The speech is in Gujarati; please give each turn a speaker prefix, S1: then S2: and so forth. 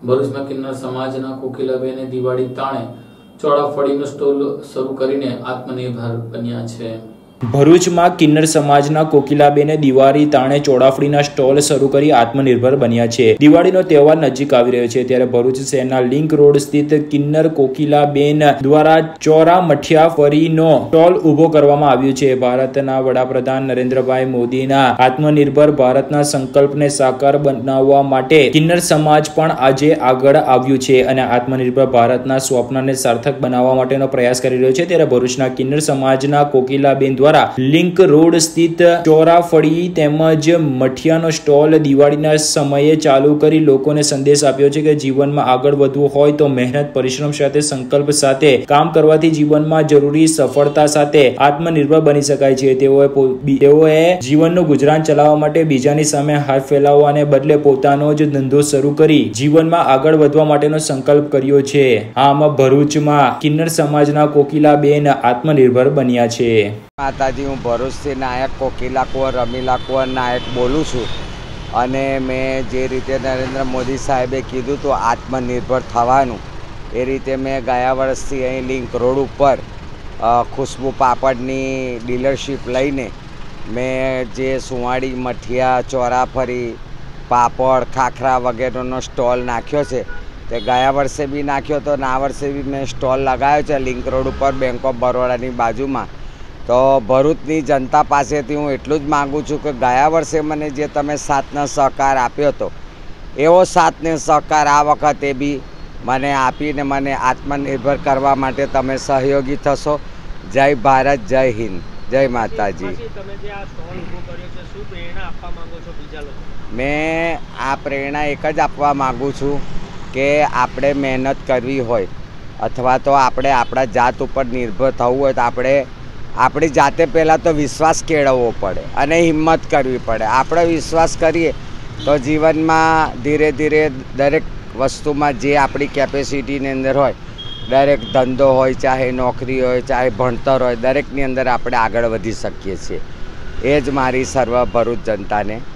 S1: ભરૂચમાં કિન્નર સમાજના કોકિલાબેને દિવાળી તાણે ચોળાફળીનો સ્ટોલ શરૂ કરીને આત્મનિર્ભર બન્યા છે।
S2: ભરૂચમાં કિન્નર સમાજના કોકિલાબેને દિવાળી તાણે ચોળાફળીના સ્ટોલ શરૂ કરી આત્મનિર્ભર બન્યા છે। દિવાળીનો તહેવાર નજીક આવી રહ્યો છે ત્યારે ભરૂચ શહેરના લિંક રોડ સ્થિત કિન્નર કોકિલાબેન દ્વારા ચોરા મઠિયા ફરીનો સ્ટોલ ઉભો કરવામાં આવ્યો છે। ભારતના વડાપ્રધાન નરેન્દ્રભાઈ મોદીના આત્મનિર્ભર ભારતના સંકલ્પને સાકાર બનાવવા માટે કિન્નર સમાજ પણ આજે આગળ આવ્યું છે અને આત્મનિર્ભર ભારતના સ્વપ્નને સાર્થક બનાવવા માટેનો પ્રયાસ કરી રહ્યો છે। ત્યારે ભરૂચના કિન્નર સમાજના કોકિલાબેન દ્વારા લિંક રોડ સ્થિત ચોરાફળી તેમજ મઠિયાનો સ્ટોલ દિવાળીના સમયે ચાલુ કરી લોકોને સંદેશ આપ્યો છે કે જીવનમાં આગળ વધવું હોય તો મહેનત પરિશ્રમ સાથે સંકલ્પ સાથે કામ કરવાથી જીવનમાં જરૂરી સફળતા સાથે આત્મનિર્ભર બની શકાય છે। તેઓએ જીવનનું ગુજરાન ચલાવવા માટે બીજાની સામે હાથ ફેલાવવાને બદલે પોતાનો જ ધંધો શરૂ કરી જીવનમાં આગળ વધવા માટેનો સંકલ્પ કર્યો છે। આમ ભરૂચમાં કિન્નર સમાજના કોકિલાબેન આત્મનિર્ભર બન્યા છે।
S3: માતાજી, હું ભરૂચથી નાયક કોકિલા કુંવર રમીલા કુંવર નાયક બોલું છું અને મેં જે રીતે નરેન્દ્ર મોદી સાહેબે કીધું તો આત્મનિર્ભર થવાનું એ રીતે મેં ગયા વર્ષથી અહીં લિંક રોડ ઉપર ખુશ્બુ પાપડની ડીલરશીપ લઈને મેં જે સુંવાળી મઠિયા ચોરાફળી પાપડ ખાખરા વગેરેનો સ્ટોલ નાખ્યો છે। તે ગયા વર્ષે બી નાખ્યો તો આ વર્ષે બી મેં સ્ટોલ લગાવ્યો છે લિંક રોડ ઉપર બેંક ઓફ બરોડાની બાજુમાં। તો ભરૂચની જનતા પાસેથી હું એટલું જ માગું છું કે ગયા વર્ષે મને જે તમે સાથનો સહકાર આપ્યો હતો એવો સાથને સહકાર આ વખતે બી મને આપીને મને આત્મનિર્ભર કરવા માટે તમે સહયોગી થશો। જય ભારત, જય હિન્દ, જય માતાજી। મેં આ પ્રેરણા એક જ આપવા માગું છું કે આપણે મહેનત કરવી હોય અથવા તો આપણે આપણા જાત ઉપર નિર્ભર થવું હોય તો આપણે આપણી જાતે પહેલાં તો વિશ્વાસ કેળવવો પડે અને હિંમત કરવી પડે। આપણે વિશ્વાસ કરીએ તો જીવનમાં ધીરે ધીરે દરેક વસ્તુમાં જે આપણી કેપેસિટીની અંદર હોય દરેક ધંધો હોય ચાહે નોકરી હોય ચાહે ભણતર હોય દરેકની અંદર આપણે આગળ વધી શકીએ છીએ। એ જ મારી સર્વ ભરૂચ જનતાને